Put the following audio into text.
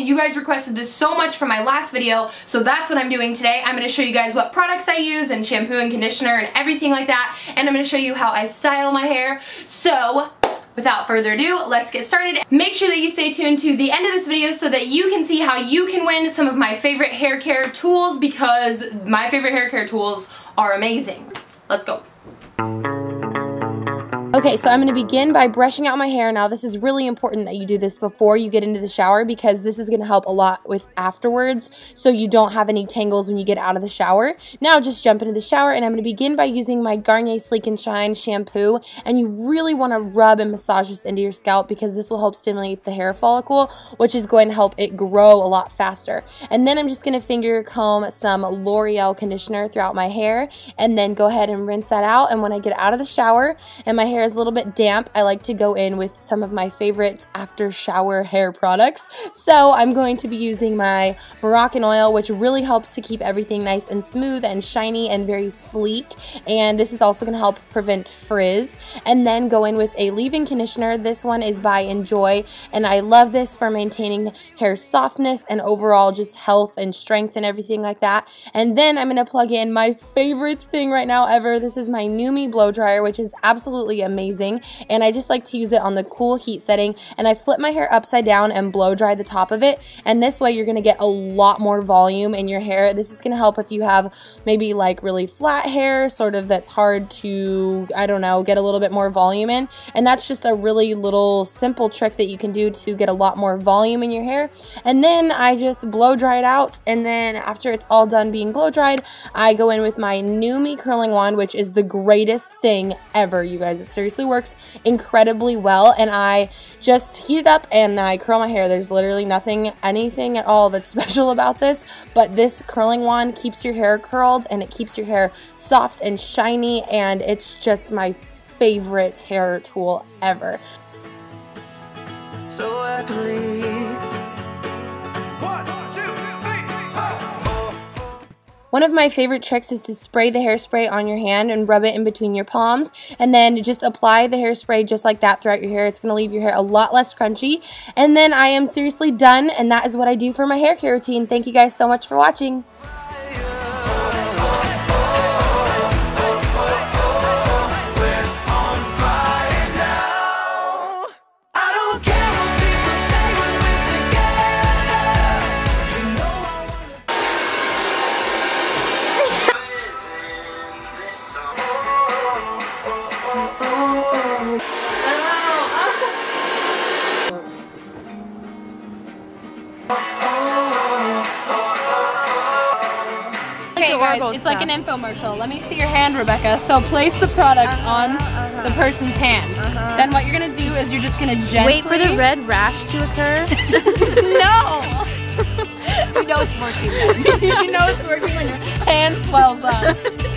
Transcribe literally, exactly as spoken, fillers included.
and you guys requested this so much from my last video, so that's what I'm doing today. I'm going to show you guys what products I use and shampoo and conditioner and everything like that, and I'm going to show you how I style my hair. So without further ado, let's get started. Make sure that you stay tuned to the end of this video so that you can see how you can win some of my favorite hair care tools, because my favorite hair care tools are amazing. Let's go. Okay, so I'm going to begin by brushing out my hair. Now, this is really important that you do this before you get into the shower, because this is going to help a lot with afterwards, so you don't have any tangles when you get out of the shower. Now, just jump into the shower, and I'm going to begin by using my Garnier Sleek and Shine shampoo, and you really want to rub and massage this into your scalp, because this will help stimulate the hair follicle, which is going to help it grow a lot faster. And then I'm just going to finger comb some L'Oreal conditioner throughout my hair, and then go ahead and rinse that out. And when I get out of the shower and my hair is a little bit damp, I like to go in with some of my favorite after shower hair products. So I'm going to be using my Moroccanoil, which really helps to keep everything nice and smooth and shiny and very sleek, and this is also going to help prevent frizz. And then go in with a leave-in conditioner. This one is by Enjoy, and I love this for maintaining hair softness and overall just health and strength and everything like that. And then I'm going to plug in my favorite thing right now ever. This is my NUME blow dryer, which is absolutely amazing. Amazing, and I just like to use it on the cool heat setting, and I flip my hair upside down and blow dry the top of it, and this way you're going to get a lot more volume in your hair. This is going to help if you have maybe like really flat hair, sort of that's hard to, I don't know, get a little bit more volume in, and that's just a really little simple trick that you can do to get a lot more volume in your hair. And then I just blow dry it out, and then after it's all done being blow dried, I go in with my NUME curling wand, which is the greatest thing ever, you guys. It's seriously works incredibly well, and I just heat it up and I curl my hair. There's literally nothing, anything at all that's special about this, but this curling wand keeps your hair curled and it keeps your hair soft and shiny, and it's just my favorite hair tool ever. So I believe. One of my favorite tricks is to spray the hairspray on your hand and rub it in between your palms, and then just apply the hairspray just like that throughout your hair. It's going to leave your hair a lot less crunchy. And then I am seriously done, and that is what I do for my hair care routine. Thank you guys so much for watching. Guys, it's like an infomercial. Let me see your hand, Rebecca. So place the product uh-huh, on uh-huh. the person's hand. Uh-huh. Then what you're going to do is you're just going to gently... Wait for the red rash to occur? No! You know it's working then. You know it's working when your hand swells up.